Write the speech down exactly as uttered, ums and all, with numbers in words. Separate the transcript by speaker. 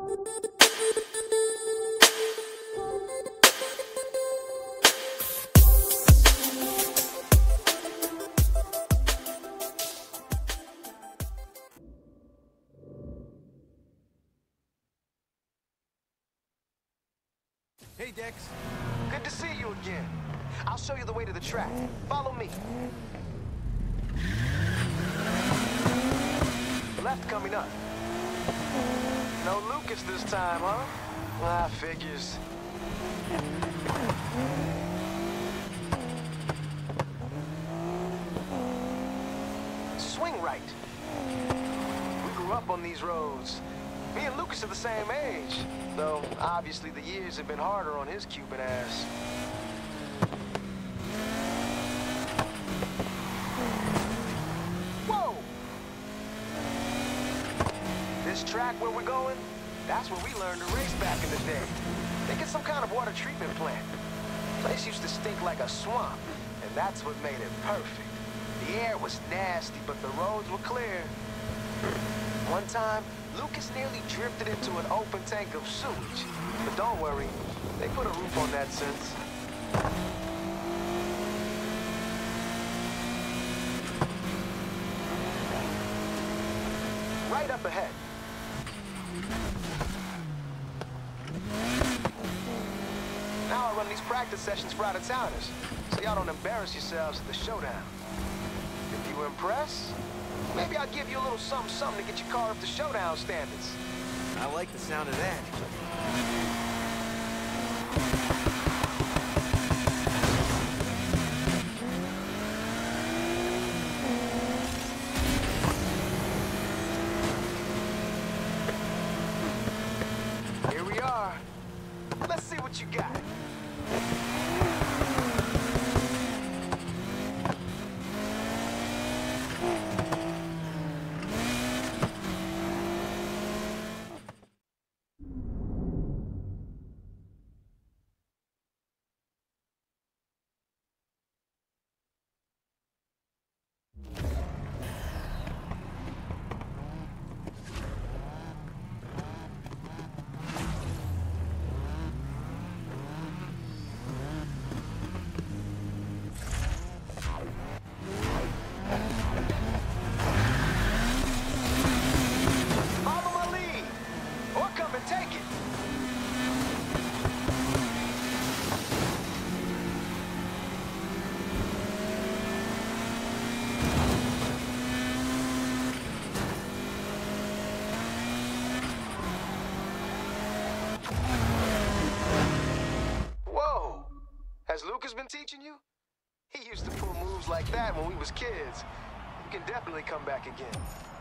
Speaker 1: Hey, Dex.
Speaker 2: Good to see you again. I'll show you the way to the track. Follow me. Left coming up. No Lucas this time, huh? Ah, figures. Swing right. We grew up on these roads. Me and Lucas are the same age, though obviously the years have been harder on his Cuban ass. Whoa! This track where we're going, that's where we learned to race back in the day. Think it's some kind of water treatment plant. Place used to stink like a swamp, and that's what made it perfect. The air was nasty, but the roads were clear. One time, Lucas nearly drifted into an open tank of sewage. But don't worry, they put a roof on that since. Right up ahead. Now I run these practice sessions for out-of-towners, so y'all don't embarrass yourselves at the showdown. If you impress, maybe I'll give you a little something something to get your car up to showdown standards.
Speaker 1: I like the sound of that.
Speaker 2: Here we are. Let's see what you got. Has Lucas been teaching you? He used to pull moves like that when we was kids. You can definitely come back again.